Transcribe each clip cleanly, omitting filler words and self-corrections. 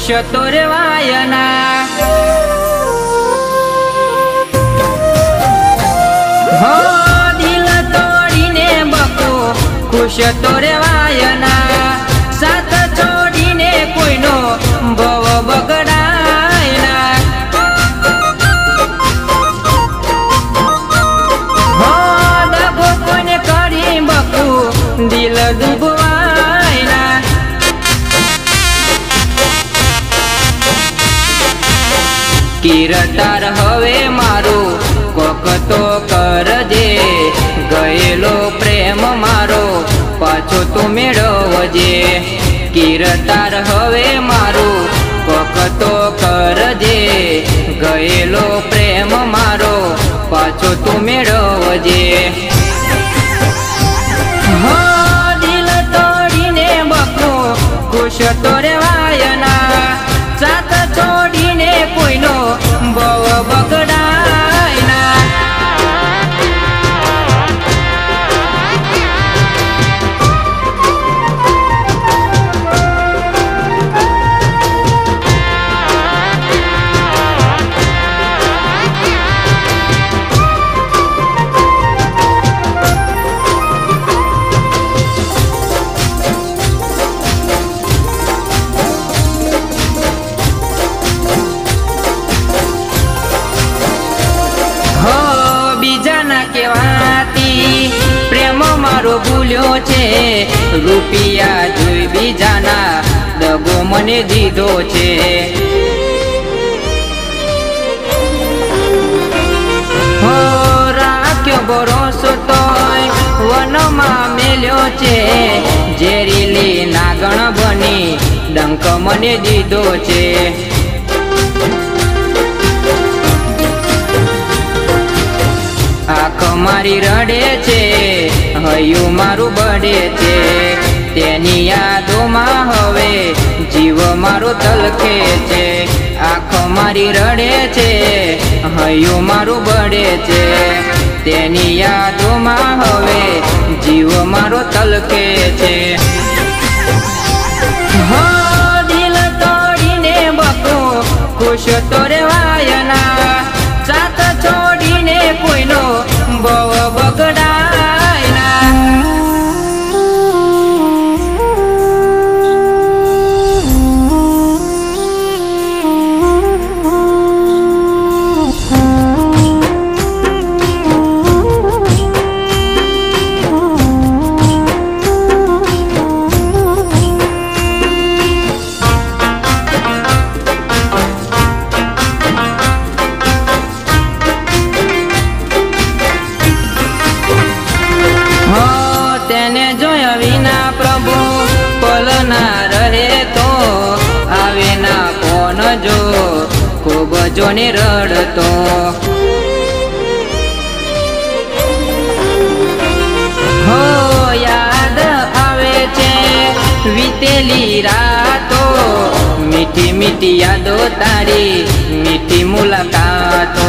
खुश तो रेवायना। हो दिल तोड़ीने बको खुश तो रेवायना। साथ छोड़ीने कोईनो भव बगड़ायना। हो दगो कोने करी बको दिल डूबवायना। कीरतार हवे मारो कोक तो करजे। गयेलो प्रेम मारो पाछो तो मेळवजे। कीरतार हवे मारो कोक तो करजे। गयेलो प्रेम मारो पाछो तो मेळवजे। हो दिल तोड़ीने बको खुश तो रेवायना। साथ छोड़ीने कोईनो भव बगड़ायना। प्रेम मारो भूल्यो छे। रूपिया जोई बीजाना दगो मने दीधो छे। हो राख्यो भरोसो तोय वनमा मेल्यो छे। जेरीली नागण बनी डंक मने दीधो छे। आँख मारी रड़े छे हयु मारू बड़े छे। तेनी यादोमां हवे जीव मारो तलखे छे। आँख मारी रड़े छे हयु मारू बड़े छे। तेनी यादोमां हवे जीव मारो तलखे छे। हो दिल तोड़ीने बको खुश तो रेवायना। साथ छोड़ीने कोईनो भव बगड़ायना। तेने जोया विना प्रभु पल ना रहे तो आवे ना कोन जो खूब जोने रड़तो। हो याद आवे छे वीतेली रातो। मीठी मीठी यादो तारी मीठी मुलाकातो।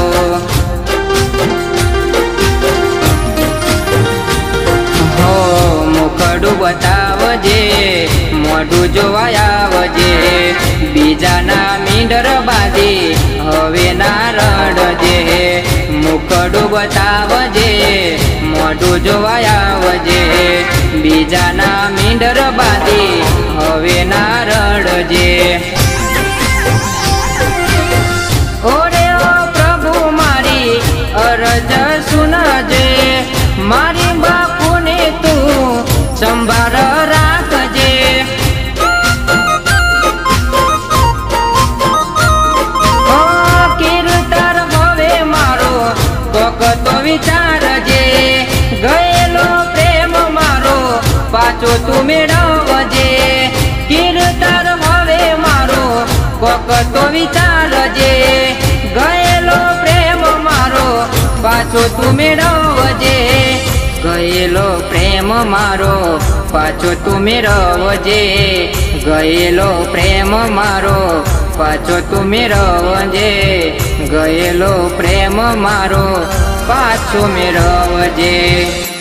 मुखड़ू बतावजे मोढू जोवायावजे। बीजाना मींडर बांधी हवे ना रड़जे। मुखड़ू बतावजे मोढू जोवायावजे। बीजाना मींडर बांधी हवे ना रड़जे। ओरे ओ प्रभु मारी अरज सुनजे। मारी बापूने तू संभार राखजे। ओ कीर्तन हवे मारो कोक तो विचारजे। गयेलो प्रेम मारो पाछो तू मेळवजे। कीर्तन हवे मारो कोक तो विचारजे। गयेलो प्रेम मारो पाछो तू मेळवजे। गयेलो प्रेम मारो पाछो तू मेळवजे। गयेलो प्रेम मारो पाछो तू मेळवजे। गयेलो प्रेम मारो पाछो मेळवजे।